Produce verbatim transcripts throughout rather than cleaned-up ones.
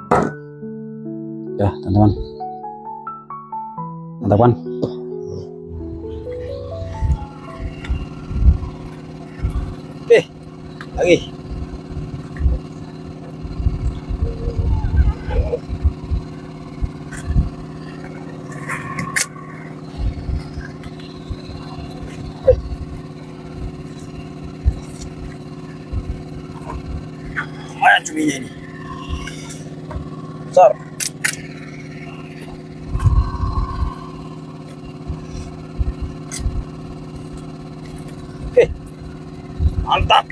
Ya teman-teman, mantap kan? Oke, lagi. Lumayan cuminya ini. Besar. Oke. Mantap.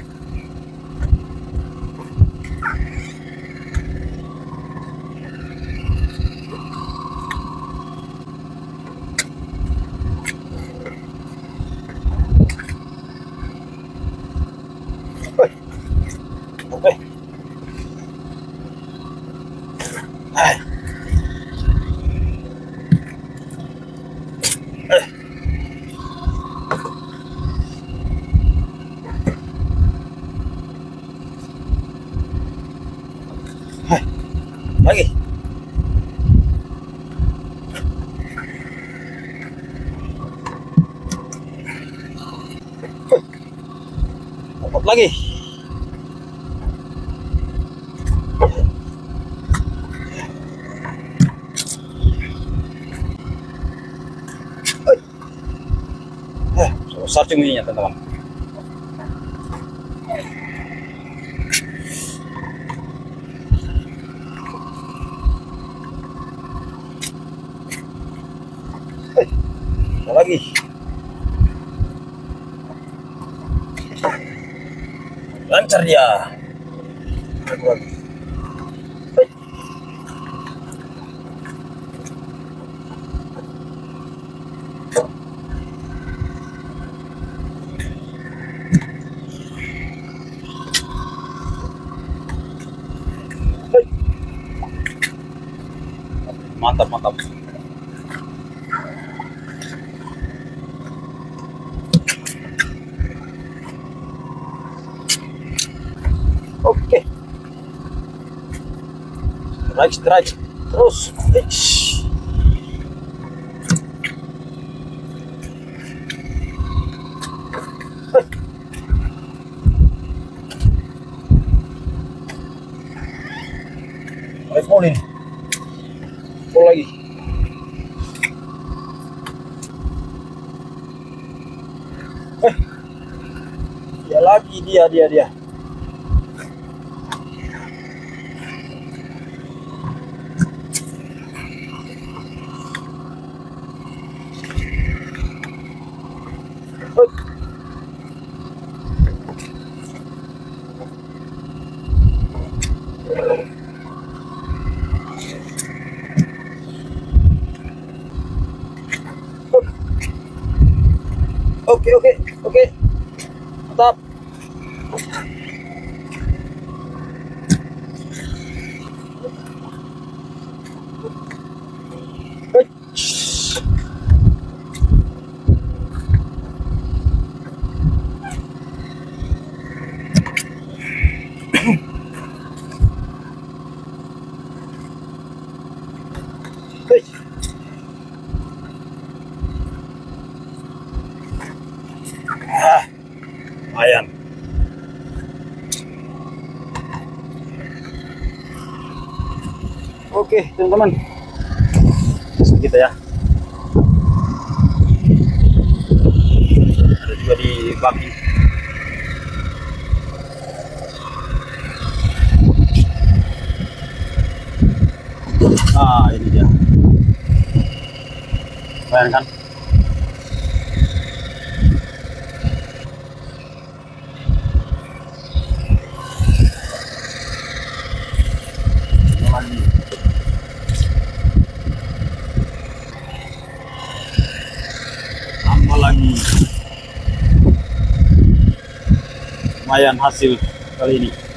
Oke. Hai. Eh. Hai. Lagi. Dapat lagi. Eh, besar cuminya teman-teman. Eh, ada lagi. Lancar dia. Eh. Mantap, mantap. Oke. Strike, strike. Terus. Eish. Hei. Ayo full ini. Full lagi. Eh. Dia lagi, dia, dia, dia. Oke, oke, oke. Mantap. Hei. Ah, lumayan. Oke, teman-teman. Segitu ya. Ada juga di baki. Ah, ini dia. Lumayan kan? Tambah lagi. Lumayan hasil kali ini.